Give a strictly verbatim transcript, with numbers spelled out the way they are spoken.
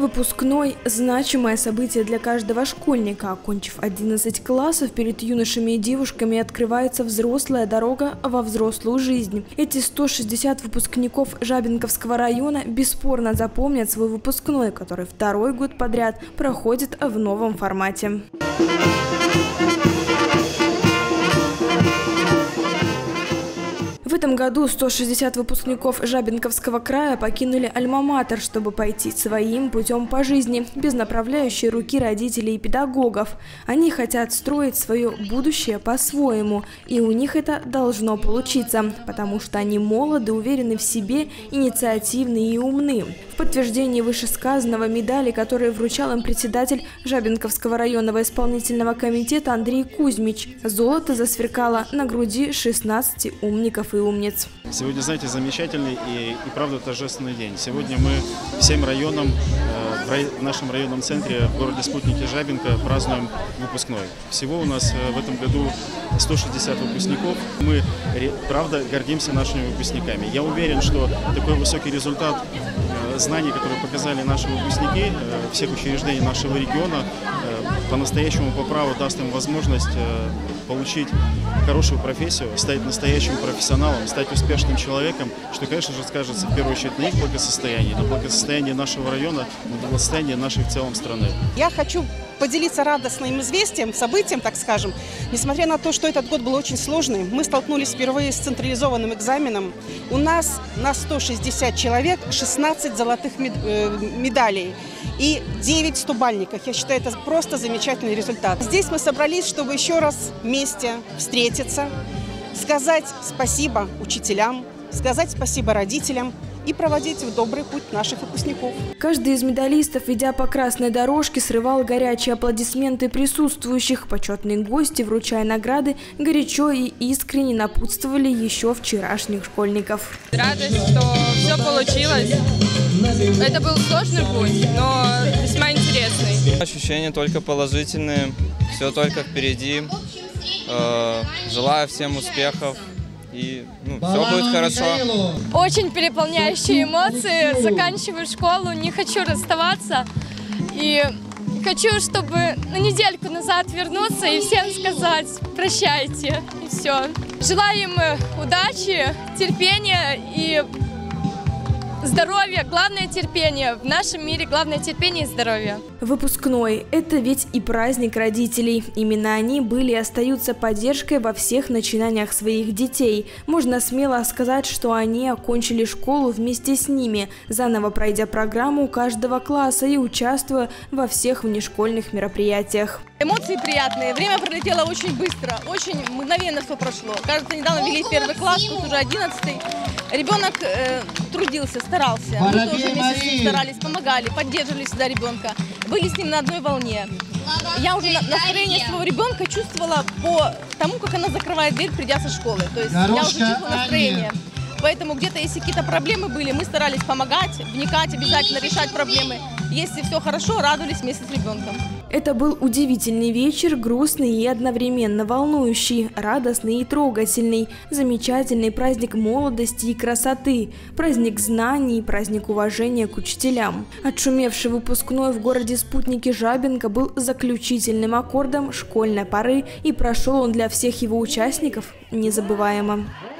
Выпускной – значимое событие для каждого школьника. Окончив одиннадцать классов, перед юношами и девушками открывается взрослая дорога во взрослую жизнь. Эти сто шестьдесят выпускников Жабинковского района бесспорно запомнят свой выпускной, который второй год подряд проходит в новом формате. В этом году сто шестьдесят выпускников Жабинковского края покинули альма-матер, чтобы пойти своим путем по жизни, без направляющей руки родителей и педагогов. Они хотят строить свое будущее по-своему, и у них это должно получиться, потому что они молоды, уверены в себе, инициативны и умны. В подтверждении вышесказанного медали, которые вручал им председатель Жабинковского районного исполнительного комитета Андрей Кузьмич, золото засверкало на груди шестнадцати умников и умниц. Сегодня, знаете, замечательный и, и правда торжественный день. Сегодня мы всем районам, э, в, рай, в нашем районном центре в городе Спутнике Жабинка празднуем выпускной. Всего у нас э, в этом году сто шестьдесят выпускников. Мы, правда, гордимся нашими выпускниками. Я уверен, что такой высокий результат э, знаний, которые показали наши выпускники э, всех учреждений нашего региона, э, по-настоящему по праву даст им возможность э, получить хорошую профессию, стать настоящим профессионалом, стать успешным человеком, что, конечно же, скажется в первую очередь на их благосостоянии, на благосостоянии нашего района, на благосостоянии нашей в целом страны. Я хочу поделиться радостным известием, событием, так скажем. Несмотря на то, что этот год был очень сложный, мы столкнулись впервые с централизованным экзаменом. У нас на сто шестьдесят человек шестнадцать золотых медалей и девять стобальников. Я считаю, это просто замечательный результат. Здесь мы собрались, чтобы еще раз вместе встретиться, сказать спасибо учителям, сказать спасибо родителям и проводить в добрый путь наших выпускников. Каждый из медалистов, идя по красной дорожке, срывал горячие аплодисменты присутствующих. Почетные гости, вручая награды, горячо и искренне напутствовали еще вчерашних школьников. Радость, что все получилось. Это был сложный путь, но весьма интересный. Ощущения только положительные, все только впереди. Желаю всем успехов. И ну, все будет хорошо. Очень переполняющие эмоции. Заканчиваю школу, не хочу расставаться. И хочу, чтобы на недельку назад вернуться и всем сказать прощайте. И все. Желаю им удачи, терпения и здоровья. Главное терпение. В нашем мире главное терпение и здоровье. Выпускной – это ведь и праздник родителей. Именно они были и остаются поддержкой во всех начинаниях своих детей. Можно смело сказать, что они окончили школу вместе с ними, заново пройдя программу каждого класса и участвуя во всех внешкольных мероприятиях. Эмоции приятные. Время пролетело очень быстро, очень мгновенно все прошло. Кажется, недавно ввели в первый класс, тут уже одиннадцатый. Ребенок э, трудился, старался. Мы тоже вместе с ним старались, помогали, поддерживали всегда ребенка. Были с ним на одной волне. Я уже настроение своего ребенка чувствовала по тому, как она закрывает дверь, придя со школы. То есть я уже чувствовала настроение. Поэтому где-то, если какие-то проблемы были, мы старались помогать, вникать, обязательно решать проблемы. Если все хорошо, радовались вместе с ребенком. Это был удивительный вечер, грустный и одновременно волнующий, радостный и трогательный, замечательный праздник молодости и красоты, праздник знаний, праздник уважения к учителям. Отшумевший выпускной в городе Спутнике Жабинка был заключительным аккордом школьной поры, и прошел он для всех его участников незабываемо.